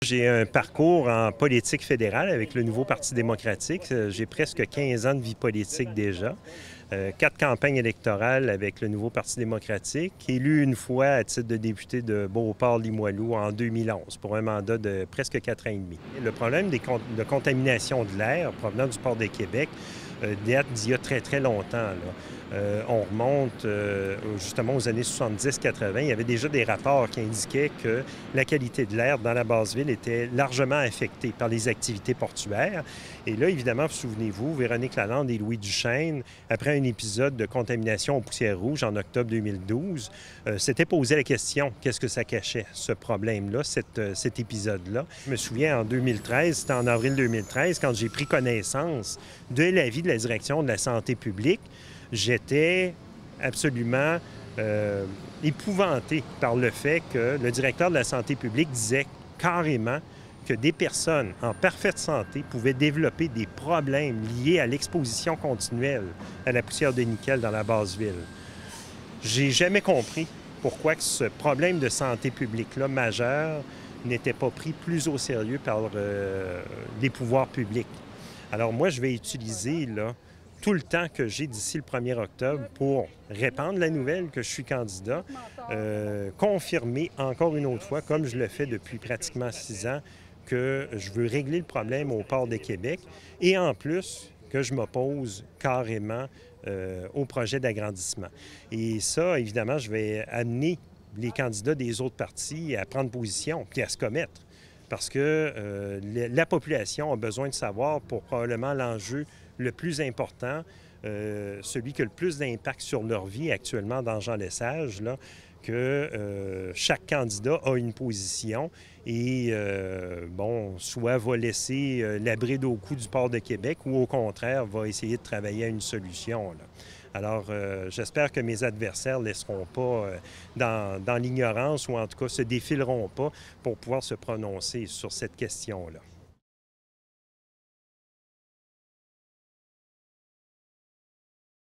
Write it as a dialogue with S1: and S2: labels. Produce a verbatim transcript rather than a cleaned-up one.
S1: J'ai un parcours en politique fédérale avec le nouveau Parti démocratique. J'ai presque quinze ans de vie politique déjà. Euh, quatre campagnes électorales avec le nouveau Parti démocratique, élu une fois à titre de député de Beauport-Limoilou en deux mille onze pour un mandat de presque quatre ans et demi. Le problème des con de contamination de l'air provenant du port de Québec euh, date d'il y a très, très longtemps. Là. Euh, on remonte euh, justement aux années soixante-dix quatre-vingt. Il y avait déjà des rapports qui indiquaient que la qualité de l'air dans la Basse-Ville était largement affectée par les activités portuaires. Et là, évidemment, souvenez-vous, Véronique Lalande et Louis Duchesne, après un épisode de contamination aux poussières rouges en octobre deux mille douze, euh, s'étaient posé la question, qu'est-ce que ça cachait, ce problème-là, cet, euh, cet épisode-là. Je me souviens, en deux mille treize, c'était en avril deux mille treize, quand j'ai pris connaissance de l'avis de la direction de la santé publique, j'étais absolument euh, épouvanté par le fait que le directeur de la santé publique disait carrément que des personnes en parfaite santé pouvaient développer des problèmes liés à l'exposition continuelle à la poussière de nickel dans la Basse-Ville. J'ai jamais compris pourquoi que ce problème de santé publique-là majeur n'était pas pris plus au sérieux par euh, les pouvoirs publics. Alors moi, je vais utiliser là, tout le temps que j'ai d'ici le premier octobre pour répandre la nouvelle que je suis candidat, euh, confirmer encore une autre fois, comme je le fais depuis pratiquement six ans, que je veux régler le problème au port de Québec et en plus que je m'oppose carrément euh, au projet d'agrandissement. Et ça, évidemment, je vais amener les candidats des autres partis à prendre position puis à se commettre. Parce que euh, la population a besoin de savoir pour probablement l'enjeu le plus important, euh, celui qui a le plus d'impact sur leur vie actuellement dans Jean Lesage, là, que euh, chaque candidat a une position et, euh, bon, soit va laisser euh, la bride au cou du port de Québec ou au contraire va essayer de travailler à une solution, là. Alors, euh, j'espère que mes adversaires ne laisseront pas euh, dans, dans l'ignorance ou en tout cas se défileront pas pour pouvoir se prononcer sur cette question-là.